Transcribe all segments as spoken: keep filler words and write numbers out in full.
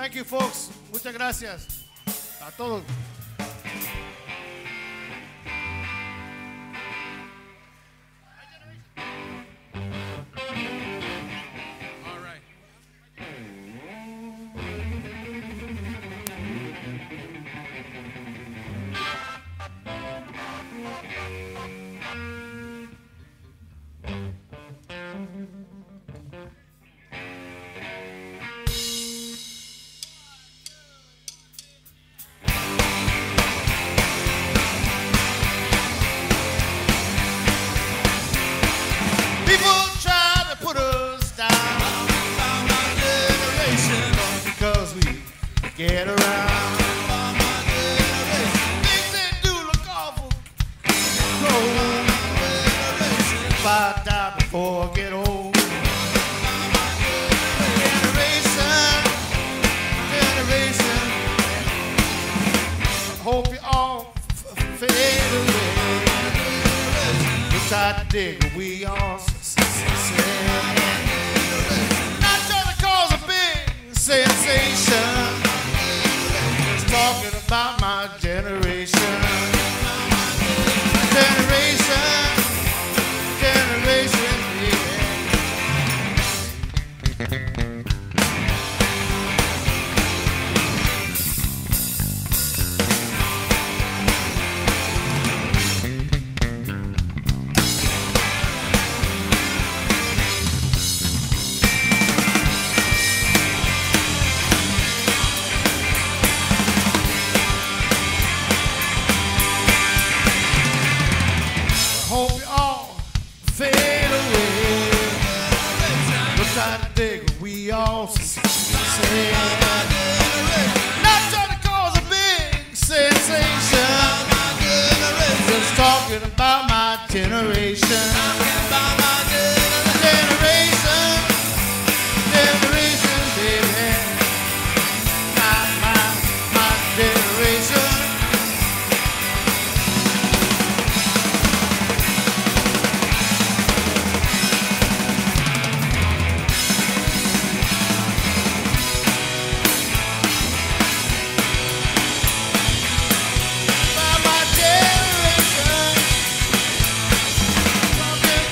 Thank you, folks. Muchas gracias a todos. Get around. Things they do look awful. Cold. If I die before I get old. Generation, generation. I hope you all fade away. Which I dig, we all say. Not trying to cause a big sensation. Talking about my generation. Generation, generation, we all say. Not trying to cause a big sensation. Just talking about my generation. Generation, generation, baby. My, my, my generation. Talking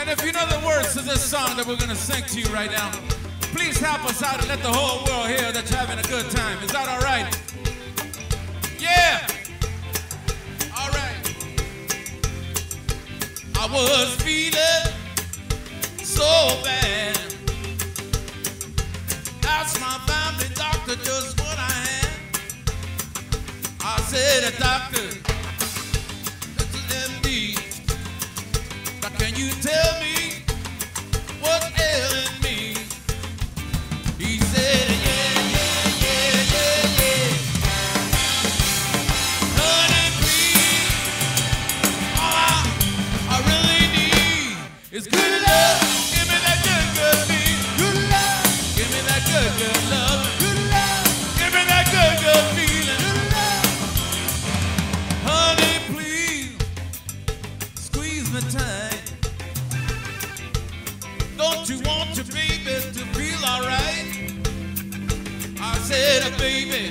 And if you know the words to this song that we're going to sing to you right now, please help us out and let the whole world hear that you're having a good time. Is that all right? Yeah. All right. I was feeling so bad. Asked my family doctor just what I had. I said, doctor, it's an M D. Now can you tell me what's ailing me? He said, yeah, yeah, yeah, yeah, yeah. Honey, please, all I, I really need is good love. Give me that good, good feeling. Good love. Give me that good, good love. Good love. Give me that good, good feeling. Good love. Honey, please, squeeze me tight. Don't you want your baby to feel alright? I said, baby,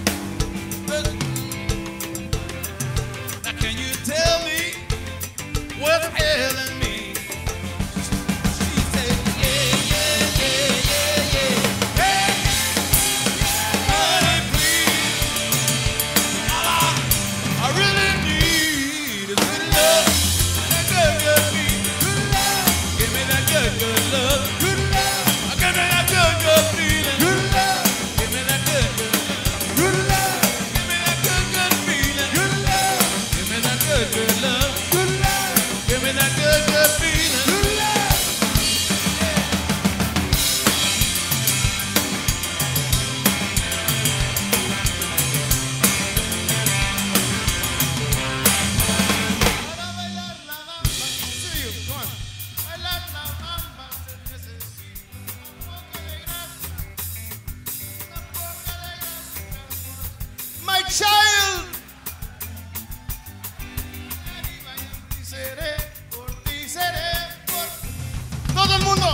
now can you tell me what's ailing me? She said, yeah, yeah, yeah, yeah, yeah. Hey, honey, please, all I, I really need is good love, that good, good feeling. Good love, give me that good, good love. Good love, give me that good, good feeling. Good love, give me that good, good love. Good love, give me that good, good feeling. Good love, give me that good, good love. Good love, give me that good, good feeling. Good love. See you, come on. My child. Todo el mundo.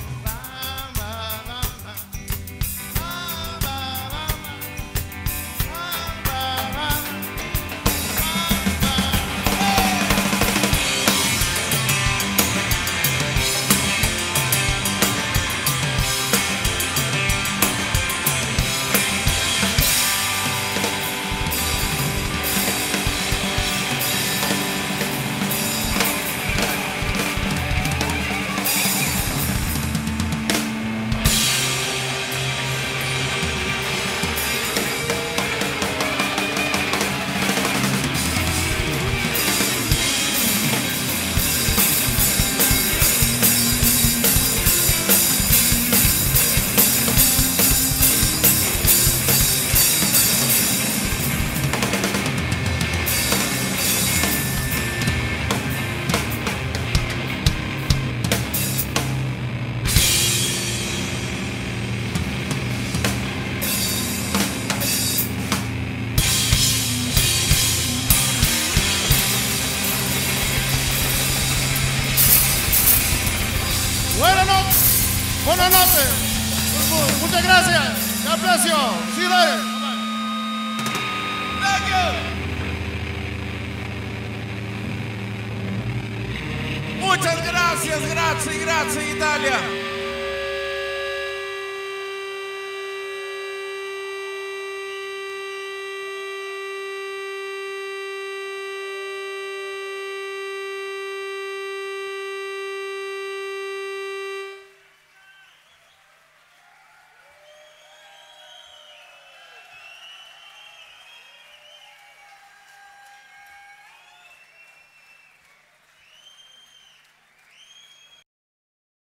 Buenas noches. Buenas noches. Muchas gracias. Te aprecio. See you later. Thank you. Muchas gracias, gracias, gracias, Italia.